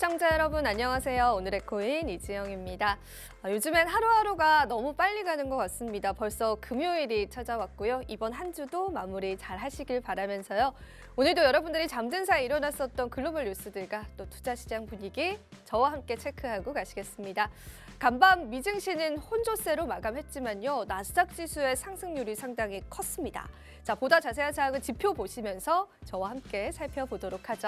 시청자 여러분 안녕하세요. 오늘의 코인 이지영입니다. 요즘엔 하루하루가 너무 빨리 가는 것 같습니다. 벌써 금요일이 찾아왔고요. 이번 한 주도 마무리 잘 하시길 바라면서요. 오늘도 여러분들이 잠든 사이 일어났었던 글로벌 뉴스들과 또 투자 시장 분위기 저와 함께 체크하고 가시겠습니다. 간밤 미증시는 혼조세로 마감했지만요. 나스닥 지수의 상승률이 상당히 컸습니다. 자, 보다 자세한 사항은 지표 보시면서 저와 함께 살펴보도록 하죠.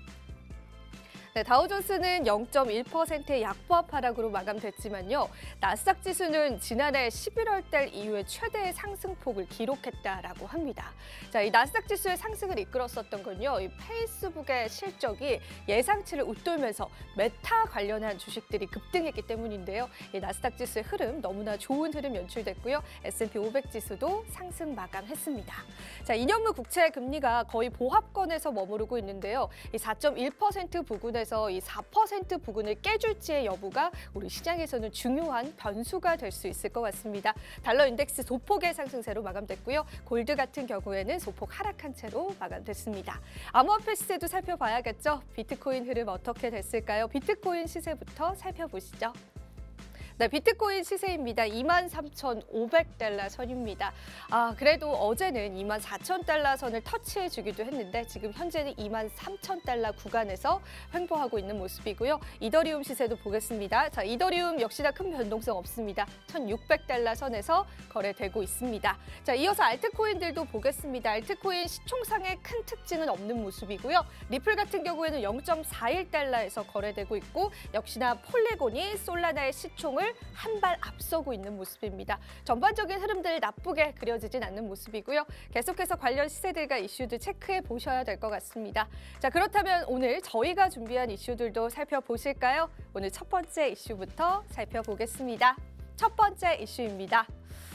네, 다우존스는 0.1%의 약보합 하락으로 마감됐지만요. 나스닥 지수는 지난해 11월 달 이후에 최대의 상승폭을 기록했다라고 합니다. 자, 이 나스닥 지수의 상승을 이끌었었던 건요. 이 페이스북의 실적이 예상치를 웃돌면서 메타 관련한 주식들이 급등했기 때문인데요. 이 나스닥 지수의 흐름 너무나 좋은 흐름 연출됐고요. S&P 500 지수도 상승 마감했습니다. 자, 2년물 국채 금리가 거의 보합권에서 머무르고 있는데요. 이 4.1% 부근에서 이 4% 부근을 깨줄지의 여부가 우리 시장에서는 중요한 변수가 될 수 있을 것 같습니다. 달러 인덱스 소폭의 상승세로 마감됐고요. 골드 같은 경우에는 소폭 하락한 채로 마감됐습니다. 암호화폐 시세도 살펴봐야겠죠. 비트코인 흐름 어떻게 됐을까요? 비트코인 시세부터 살펴보시죠. 네, 비트코인 시세입니다. 23,500달러 선입니다. 그래도 어제는 24,000달러 선을 터치해주기도 했는데 지금 현재는 23,000달러 구간에서 횡보하고 있는 모습이고요. 이더리움 시세도 보겠습니다. 자, 이더리움 역시나 큰 변동성 없습니다. 1,600달러 선에서 거래되고 있습니다. 자, 이어서 알트코인들도 보겠습니다. 알트코인 시총상의 큰 특징은 없는 모습이고요. 리플 같은 경우에는 0.41달러에서 거래되고 있고 역시나 폴리곤이 솔라나의 시총을 한 발 앞서고 있는 모습입니다. 전반적인 흐름들 나쁘게 그려지진 않는 모습이고요. 계속해서 관련 시세들과 이슈들 체크해 보셔야 될 것 같습니다. 자, 그렇다면 오늘 저희가 준비한 이슈들도 살펴보실까요? 오늘 첫 번째 이슈부터 살펴보겠습니다. 첫 번째 이슈입니다.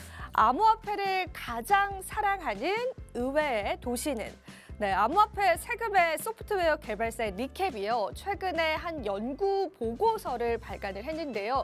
암호화폐를 가장 사랑하는 의외의 도시는? 네, 암호화폐 세금의 소프트웨어 개발사의 리캡이요. 최근에 한 연구 보고서를 발간을 했는데요.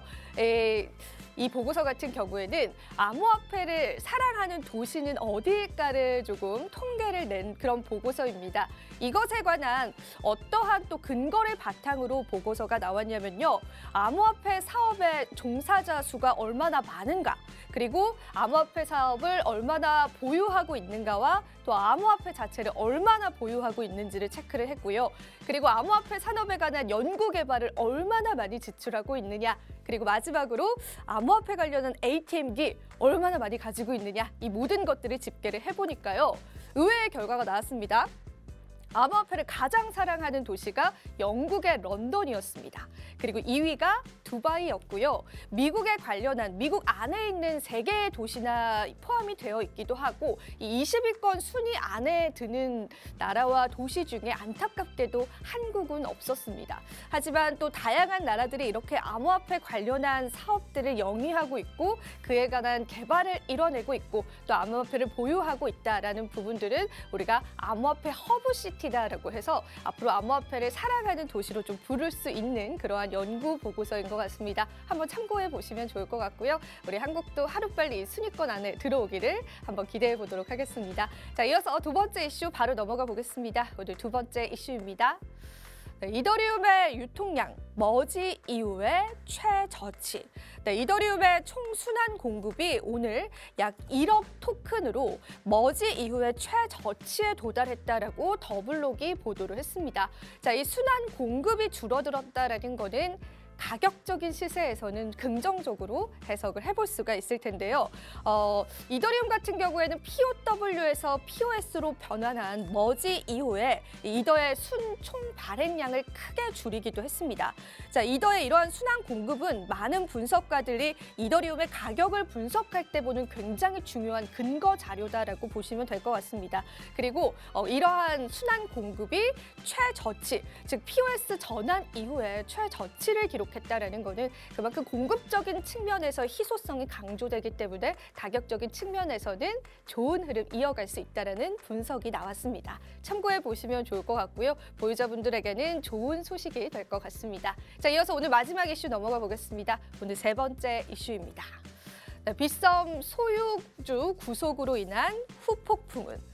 이 보고서 같은 경우에는 암호화폐를 사랑하는 도시는 어디일까를 조금 통계를 낸 그런 보고서입니다. 이것에 관한 어떠한 또 근거를 바탕으로 보고서가 나왔냐면요. 암호화폐 사업의 종사자 수가 얼마나 많은가, 그리고 암호화폐 사업을 얼마나 보유하고 있는가와 또 암호화폐 자체를 얼마나 보유하고 있는지를 체크를 했고요. 그리고 암호화폐 산업에 관한 연구 개발을 얼마나 많이 지출하고 있느냐, 그리고 마지막으로 암호화폐 관련한 ATM기 얼마나 많이 가지고 있느냐, 이 모든 것들을 집계를 해보니까요. 의외의 결과가 나왔습니다. 암호화폐를 가장 사랑하는 도시가 영국의 런던이었습니다. 그리고 2위가 두바이였고요. 미국에 관련한 미국 안에 있는 3개의 도시나 포함이 되어 있기도 하고 이 20위권 순위 안에 드는 나라와 도시 중에 안타깝게도 한국은 없었습니다. 하지만 또 다양한 나라들이 이렇게 암호화폐 관련한 사업들을 영위하고 있고 그에 관한 개발을 이뤄내고 있고 또 암호화폐를 보유하고 있다라는 부분들은 우리가 암호화폐 허브시티다라고 해서 앞으로 암호화폐를 사랑하는 도시로 좀 부를 수 있는 그러한 연구 보고서인 것 같습니다. 한번 참고해 보시면 좋을 것 같고요. 우리 한국도 하루빨리 순위권 안에 들어오기를 한번 기대해 보도록 하겠습니다. 자, 이어서 두 번째 이슈 바로 넘어가 보겠습니다. 오늘 두 번째 이슈입니다. 네, 이더리움의 유통량, 머지 이후의 최저치. 네, 이더리움의 총 순환 공급이 오늘 약 1억 토큰으로 머지 이후의 최저치에 도달했다라고 더블록이 보도를 했습니다. 자, 이 순환 공급이 줄어들었다라는 거는 가격적인 시세에서는 긍정적으로 해석을 해볼 수가 있을 텐데요. 이더리움 같은 경우에는 POW에서 POS로 변환한 머지 이후에 이더의 순총 발행량을 크게 줄이기도 했습니다. 자, 이더의 이러한 순환 공급은 많은 분석가들이 이더리움의 가격을 분석할 때 보는 굉장히 중요한 근거 자료다라고 보시면 될 것 같습니다. 그리고 이러한 순환 공급이 최저치, 즉 POS 전환 이후에 최저치를 기록했다라는 것은 그만큼 공급적인 측면에서 희소성이 강조되기 때문에 가격적인 측면에서는 좋은 흐름 이어갈 수 있다라는 분석이 나왔습니다. 참고해 보시면 좋을 것 같고요. 보유자분들에게는 좋은 소식이 될 것 같습니다. 자, 이어서 오늘 마지막 이슈 넘어가 보겠습니다. 오늘 세 번째 이슈입니다. 네, 빗썸 소유주 구속으로 인한 후폭풍은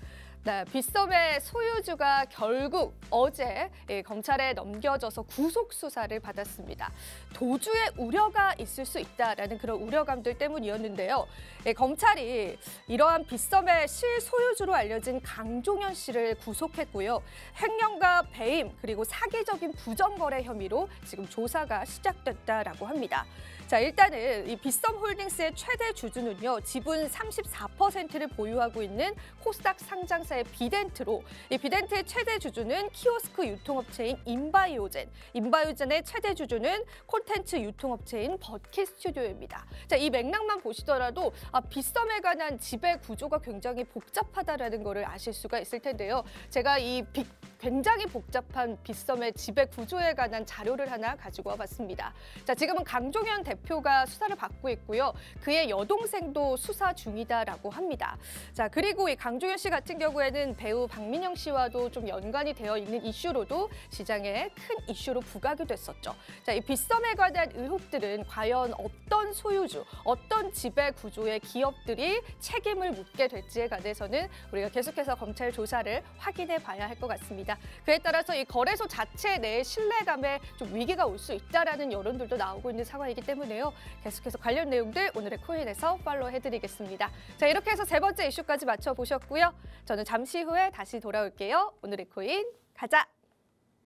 네, 빗썸의 소유주가 결국 어제 검찰에 넘겨져서 구속 수사를 받았습니다. 도주의 우려가 있을 수 있다라는 그런 우려감들 때문이었는데요. 검찰이 이러한 빗썸의 실소유주로 알려진 강종현 씨를 구속했고요. 횡령과 배임 그리고 사기적인 부정거래 혐의로 지금 조사가 시작됐다라고 합니다. 자, 일단은 이 빗썸홀딩스의 최대 주주는요, 지분 34%를 보유하고 있는 코스닥 상장사의 비덴트로, 이 비덴트의 최대 주주는 키오스크 유통업체인 인바이오젠, 인바이오젠의 최대 주주는 콘텐츠 유통업체인 버킷 스튜디오입니다. 자, 이 맥락만 보시더라도 빗썸에 관한 지배 구조가 굉장히 복잡하다라는 거를 아실 수가 있을 텐데요. 제가 이 굉장히 복잡한 빗썸의 지배 구조에 관한 자료를 하나 가지고 와봤습니다. 자, 지금은 강종현 대표가 수사를 받고 있고요. 그의 여동생도 수사 중이다라고 합니다. 자, 그리고 이 강종현 씨 같은 경우에는 배우 박민영 씨와도 좀 연관이 되어 있는 이슈로도 시장에 큰 이슈로 부각이 됐었죠. 자, 이 빗썸에 관한 의혹들은 과연 어떤 소유주, 어떤 지배 구조의 기업들이 책임을 묻게 될지에 관해서는 우리가 계속해서 검찰 조사를 확인해 봐야 할 것 같습니다. 그에 따라서 이 거래소 자체 내의 신뢰감에 좀 위기가 올 수 있다라는 여론들도 나오고 있는 상황이기 때문에요. 계속해서 관련 내용들 오늘의 코인에서 팔로우 해드리겠습니다. 자, 이렇게 해서 세 번째 이슈까지 맞춰보셨고요. 저는 잠시 후에 다시 돌아올게요. 오늘의 코인 가자!